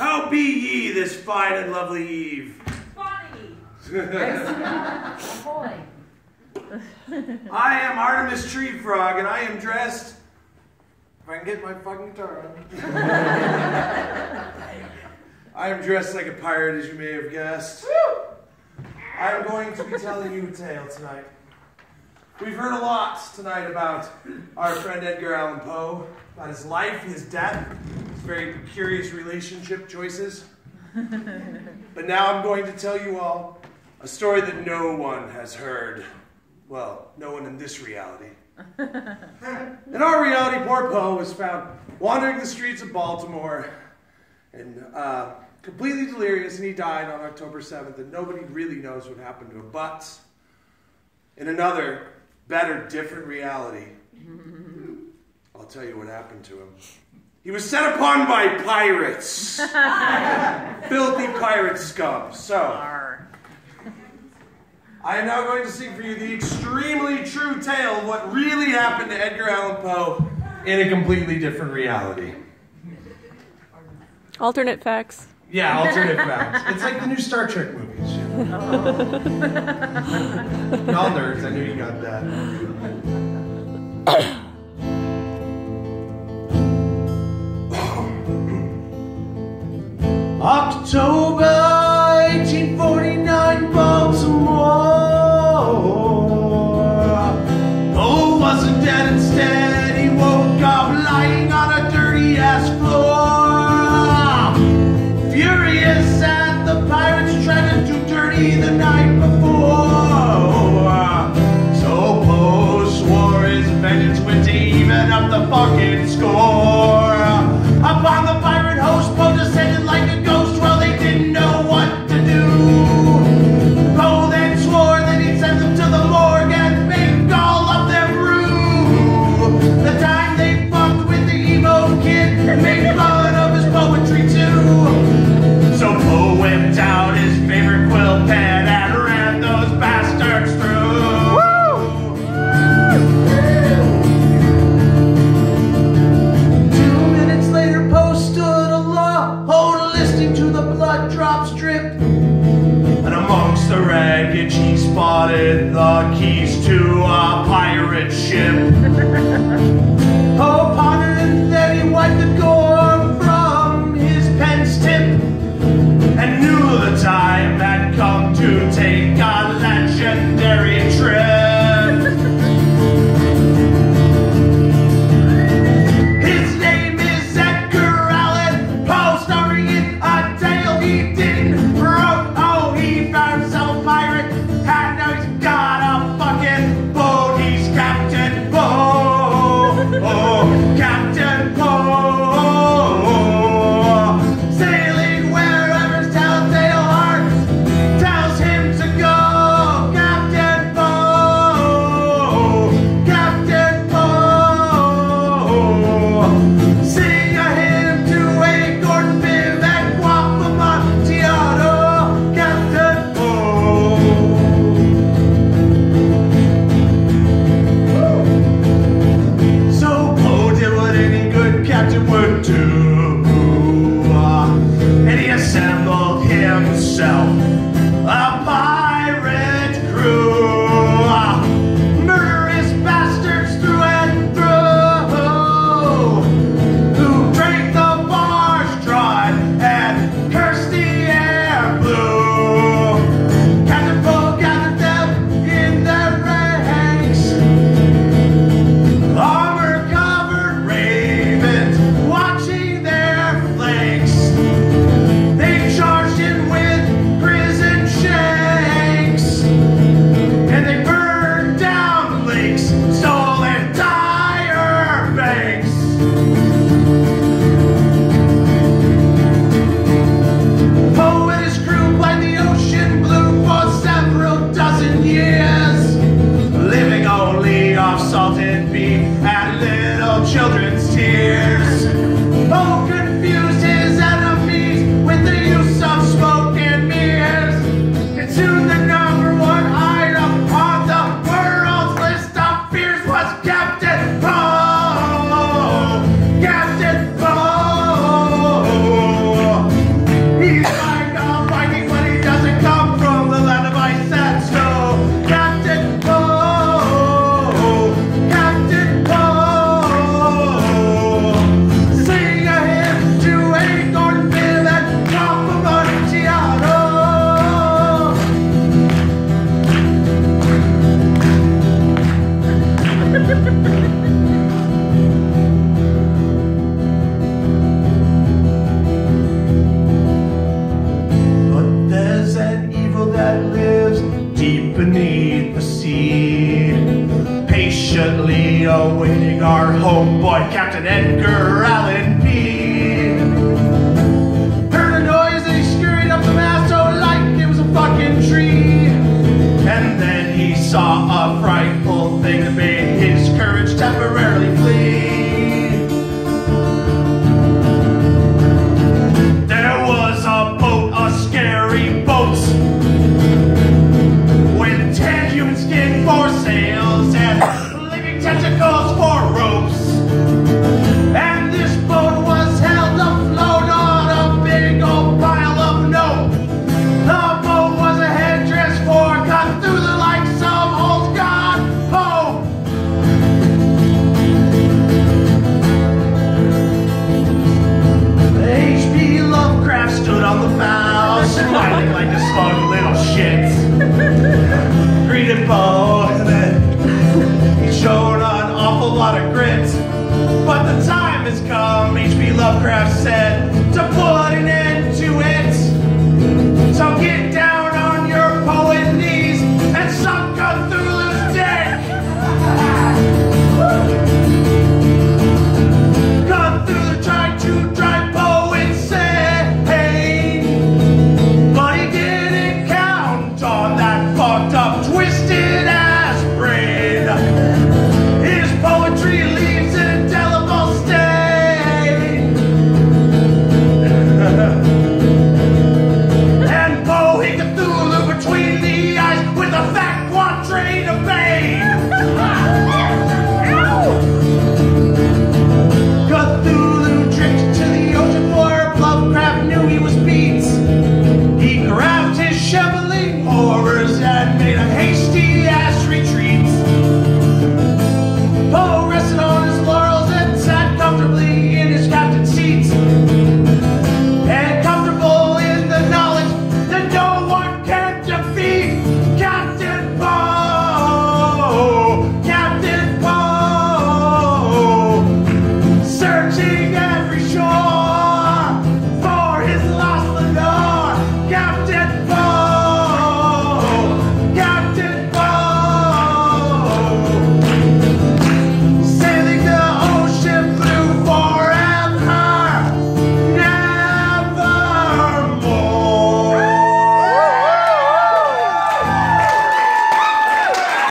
How be ye this fine and lovely eve? Bonnie! I am Artimus Tree Frog, and I am dressed. If I can get my fucking guitar on. I am dressed like a pirate, as you may have guessed. I am going to be telling you a tale tonight. We've heard a lot tonight about our friend Edgar Allan Poe, about his life, his death, his very curious relationship choices. But now I'm going to tell you all a story that no one has heard. Well, no one in this reality. In our reality, poor Poe was found wandering the streets of Baltimore and completely delirious, and he died on October 7th, and nobody really knows what happened to him. But in another, better, different reality, I'll tell you what happened to him. He was set upon by pirates. Filthy pirate scum. So, I am now going to sing for you the extremely true tale of what really happened to Edgar Allan Poe in a completely different reality. Alternate facts. Yeah, alternate facts. It's like the new Star Trek movies. You know? Y'all nerds, I knew you got that. October 1849, Baltimore. Poe wasn't dead, instead he woke up lying on a dirty ass floor. Furious at the pirates trying to do dirty the night before. So Poe swore his vengeance went to even up the fucking score. Upon the pirate host, Poe descended like a ghost. Well, they didn't know hail Captain Edgar Allan P. Heard a noise and he scurried up the mast, oh, like it was a fucking tree. And then he saw a frightful thing that made his courage temporarily flee. There was a boat, a scary boat, with tan human skin for sails and living tentacles for ropes. And this boat was held afloat on a big old pile of note. The boat was a headdress for cut through the likes of old God Poe. H.P. Lovecraft stood on the bow, smiling like a smug little shit. Greeted Poe, and then he showed an awful lot of grit. But the time has come, H.P. Lovecraft said,